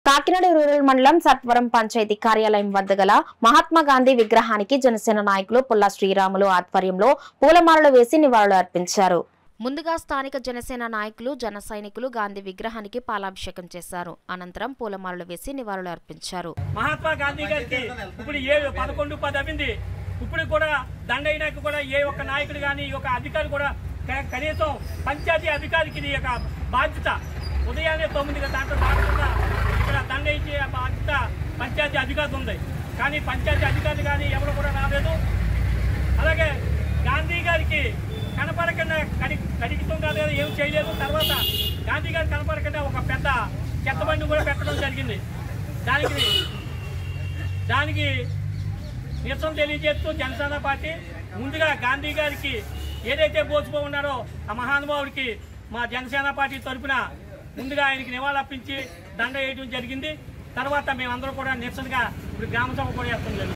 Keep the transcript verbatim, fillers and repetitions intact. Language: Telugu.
కాకినాడ రూరల్ మండలం సత్వరం పంచాయతీ కార్యాలయం వద్ద గల మహాత్మా గాంధీ విగ్రహానికి జనసేన నాయకులు పుల్ల శ్రీరాములు ఆధ్వర్యంలో పూలమాలలు వేసి నివాళులు అర్పించారు. ముందుగా స్థానిక జనసేన నాయకులు జన సైనికులు గాంధీ విగ్రహానికి పాలాభిషేకం చేశారు. అనంతరం పూలమాలలు వేసి నివాళులు అర్పించారు. మహాత్మా గాంధీ గారికి ఇప్పుడు ఏ పదకొండు పది అయింది. ఇప్పుడు కూడా దండైనాక కూడా ఏ ఒక్క నాయకుడు కానీ ఒక అధికారి కూడా కనీసం పంచాయతీ అధికారికి ఇది ఒక బాధ్యత. ఉదయాన్నే తొమ్మిది దాంట్లో దాటుకుండా ఇక్కడ దండ ఇచ్చే బాధ్యత పంచాయతీ అధికారులు ఉంది. కానీ పంచాయతీ అధికారులు కానీ ఎవరు కూడా రాలేదు. అలాగే గాంధీ గారికి కనపడకుండా కడి కడిగితం కాలేదు, ఏం చేయలేదు. తర్వాత గాంధీ గారు కనపడకుండా ఒక పెద్ద చెత్త బండి కూడా పెట్టడం జరిగింది. దానికి దానికి నిరసన తెలియజేస్తూ జనసేన పార్టీ ముందుగా గాంధీ గారికి ఏదైతే బోసిపో ఉన్నారో ఆ మహానుభావుడికి మా జనసేన పార్టీ తరఫున ముందుగా ఆయనకి నివాళులర్పించి దండ వేయడం జరిగింది. తర్వాత మేమందరూ కూడా నిరసనగా ఇప్పుడు గ్రామ సభ కూడా చేస్తాం జరిగింది.